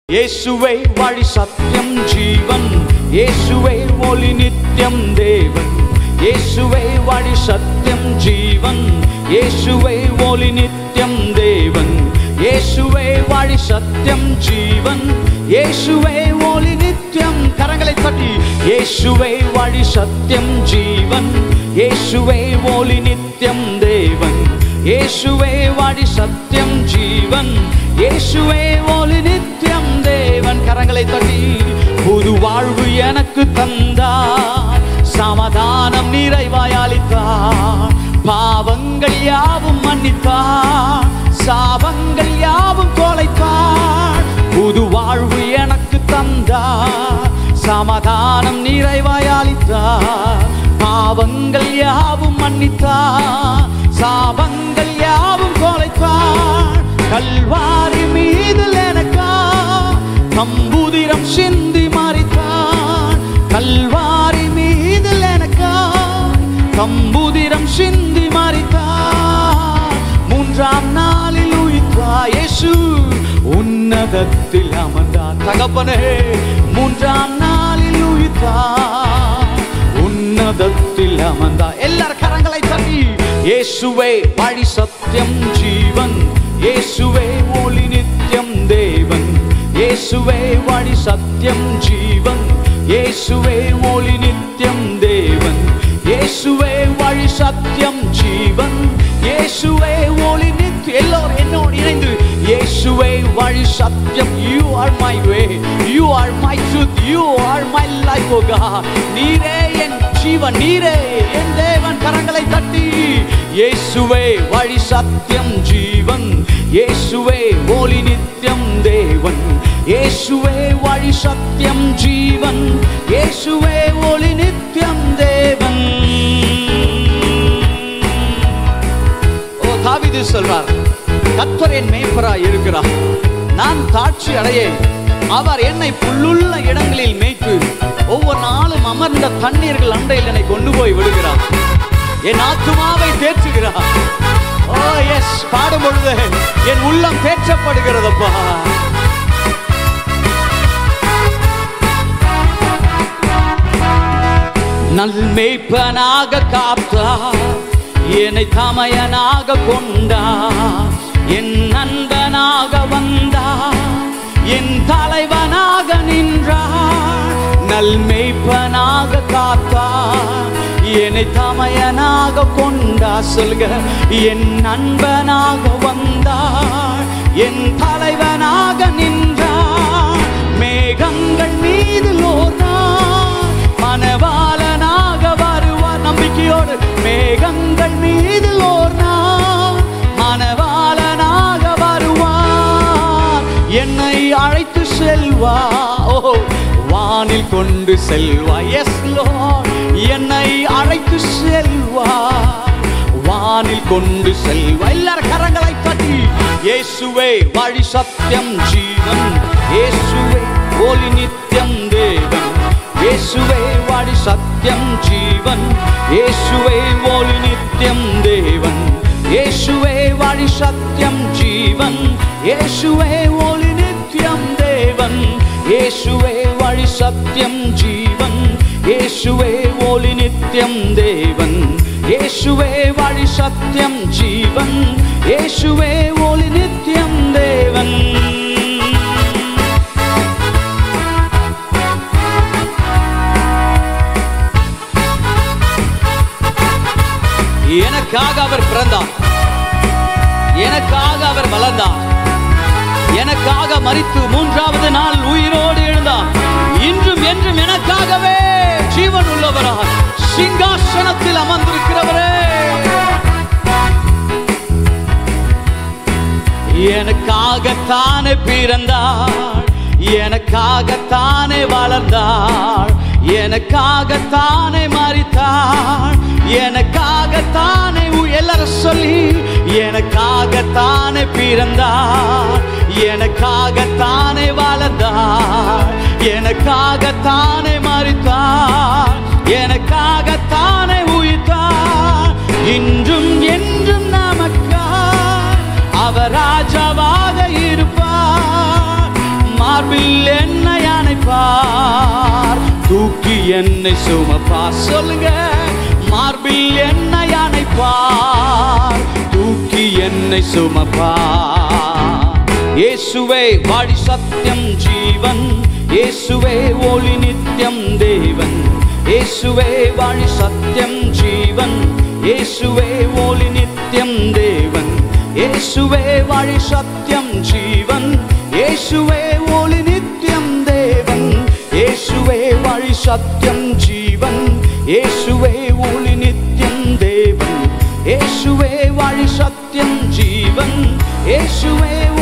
இயேசுவே வழி சத்தியம் ஜீவன், இயேசுவே ஒளி நித்தியம் தேவன். இயேசுவே வழி சத்தியம் ஜீவன், இயேசுவே ஒளி நித்தியம் தேவன். இயேசுவே வழி சத்தியம் ஜீவன், இயேசுவே ஒளி நித்தியம். கரங்களை தட்டி இயேசுவே வழி சத்தியம் ஜீவன், இயேசுவே ஒளி நித்தியம் தேவன். இயேசுவே வழி சத்தியம் ஜீவன், இயேசுவே ஒளி நித்தியம் தேவன். கரங்களை தட்டி புது வாழ்வு எனக்கு தந்தார், சமாதானம் நிறைவாய் அளித்தார், பாவங்கள் யாவும் மன்னித்தார், சாபங்கள் யாவும் தொலைத்தார். புது வாழ்வு எனக்கு தந்தார், சமாதானம் நிறைவாய் அளித்தார், பாவங்கள் யாவும் மன்னித்தார், சாபங்கள் யாவும் தொலைத்தார். கல்வாரி மீதில் எனக்கா கம்புதிரம் சிந்தி மரித்தார், கல்வாரி மீதில் எனக்கா கம்புதிரம் சிந்தி மரித்தார். மூன்றாம் நாளில் உயிர்த்தார் இயேசு, உன்னதத்தில் அமர்ந்தார். தகப்பனே மூன்றாம் நாளில் உயிர்த்தார், உன்னதத்தில் அமர்ந்தார். எல்லார் கரங்களை தட்டி இயேசுவே வழி சத்தியம் ஜீவன், இயேசுவே ஒளி நித்தியம் தேவன். இயேசுவே வழி சத்தியம் ஜீவன், இயேசுவே ஒளி நித்தியம் தேவன். இயேசுவே வழி சத்தியம் ஜீவன், இயேசுவே ஒளி நித்தியம். எல்லோரும் என்னோடு இணைந்து இயேசுவே வழி சத்தியம். You are my way, you are my truth, you are my life, oh God. நீரே என் ஜீவன், நீரே என் தேவன். கரங்களை தட்டி இயேசுவே வழி சத்தியம் ஜீவன், இயேசுவே ஒளி நித்தியம் தேவன். இயேசுவே வழி சத்தியம் ஜீவன், இயேசுவே ஒளி நித்தியம் தேவன். ஓ தாவீது சொல்றார், கர்த்தர் என் மேய்ப்பராய் இருக்கிறார், நான் தாட்சி அடையேன். அவர் என்னை புல்லுள்ள இடங்களில் மேய்த்து ஒவ்வொரு நாளும் அமர்ந்த தண்ணீர்கள் அண்டையில் என்னை கொண்டு போய் விடுகிறார், என் ஆத்துமாவை தேற்றுகிறார். ஓ எஸ், பாடும் பொழுது என் உள்ளம் தேற்றப்படுகிறதப்பா. நல் மேய்ப்பனாக காத்தார், என்னை தமையனாக கொண்டார், என் நண்பனாக வந்தார், என் தலைவனாக நின்றார். நல் மேய்ப்பனாக காத்தார், என்னை தமையனாக கொண்டார். சொல்க, என் நண்பனாக வந்தார், என் தலைவனாக நின்றார். மேகங்கள் மீது ஓர்ந்தார், மணவாளனாக வருவார். நம்பிக்கையோடு மேகங்கள் மீது ஓர்ந்தார், மணவாளனாக வருவார். என்னை அழைத்து செல்வார், ஓ வானில் கொண்டு செல்வார். எஸ் லார்ட், என்னை அழைத்து செல்வார், வானில் கொண்டு செல்வார். எல்லாரும் கரங்களை தட்டி இயேசுவே வழி சத்தியம் ஜீவன், இயேசுவே ஒளி நித்தியம் தேவன். இயேசுவே வழி சத்தியம் ஜீவன், இயேசுவே ஒளி நித்தியம் தேவன். இயேசுவே வழி சத்தியம் ஜீவன், இயேசுவே ஒளி நித்தியம் தேவன். இயேசுவே வழி சத்தியம் ஜீவன், இயேசுவே ஒளி நித்தியம் தேவன். இயேசுவே வழி சத்தியம் ஜீவன், இயேசுவே ஒளி நித்தியம் தேவன். எனக்காக அவர் பிறந்தார், எனக்காக அவர் வளர்ந்தார், எனக்காக மரித்து மூன்றாவது நாள் உயிரோடு எழுந்தார். இன்றும் என்றும் எனக்காகவே ஜீவன் உள்ளவராக சிங்காசனத்தில் அமர்ந்திருக்கிறவரே. எனக்காகத்தானே பிறந்தார், எனக்காகத்தானே வளர்ந்தார், எனக்காகத்தானே மரித்தார், எனக்காகத்தானே. எல்லாரும் சொல்லி எனக்காகத்தானே பிறந்தார், எனக்காகத்தானே வளர்ந்தார், எனக்காகத்தானே மரித்தார், எனக்காகத்தானே உயிர்த்தார். இன்றும் என்றும் நமக்காக அவர் ராஜாவாக இருப்பார். மார்பில் தூக்கி என்னை சுமப்பார். சொல்லுங்க, மார்பில் என்னை அணைப்பார், தூக்கி என்னை சுமப்பார். இயேசுவே வழி சத்தியம் ஜீவன், இயேசுவே ஒளி நித்தியம் தேவன். இயேசுவே வழி சத்தியம் ஜீவன், இயேசுவே ஒளி நித்தியம் தேவன். இயேசுவே வழி சத்தியம் ஜீவன், இயேசுவே ஒளி நித்தியம் தேவன். இயேசுவே வழி சத்தியம் ஜீவன், இயேசுவே ஒளி நித்தியம் தேவன். இயேசுவே வழி சத்தியம் ஜீவன், இயேசுவே